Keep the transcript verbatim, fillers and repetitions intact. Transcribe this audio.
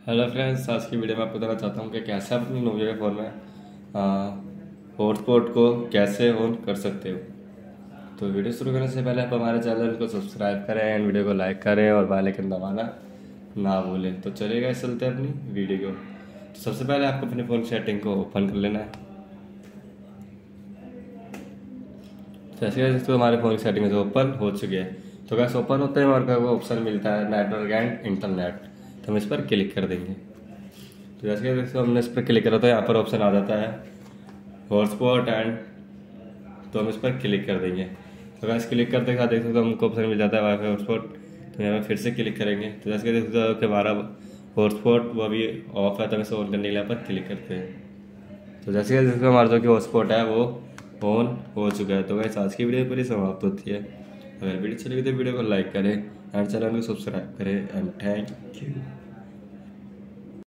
Hello friends, आज की video में आपको बताना चाहता हूँ कि कैसे आप अपनी नोकिया के फ़ोन में हॉटस्पॉट को कैसे ऑन कर सकते हो। तो वीडियो शुरू करने से पहले आप हमारे चैनल को सब्सक्राइब करें एंड वीडियो को लाइक करें और बेल आइकन दबाना ना भूलें। तो चलिए गाइस, चलते हैं अपनी वीडियो को। तो सबसे पहले आपको अपने फ़ोन सेटिंग को ओपन कर लेना है। जैसे जैसे तो हमारे फ़ोन की सेटिंग से ओपन हो चुकी है। तो गैस ओपन होते ही हमारे को ऑप्शन मिलता है नेटवर्क एंड इंटरनेट। तो हम इस पर क्लिक कर देंगे। तो जैसे जैसे हमने इस पर क्लिक करा तो यहाँ पर ऑप्शन आ जाता है हॉटस्पॉट एंड, तो हम इस पर क्लिक कर देंगे। तो गैस क्लिक करते के साथ देख सकते हो हमको ऑप्शन मिल जाता है वाईफाई हॉटस्पॉट। तो यहाँ पर फिर से क्लिक करेंगे। तो जैसे देख सकते हो कि हमारा हॉटस्पॉट वो अभी ऑफ है, तो हम इसे ऑन करने के लिए यहाँ पर क्लिक करते हैं। तो जैसे जैसे हमारा जो कि हॉटस्पॉट है वो ऑन हो चुका है। तो गाइस आज की वीडियो पूरी समाप्त होती है। अगर वीडियो अच्छी लगी तो वीडियो को लाइक करें एंड चैनल को सब्सक्राइब करें एंड थैंक यू।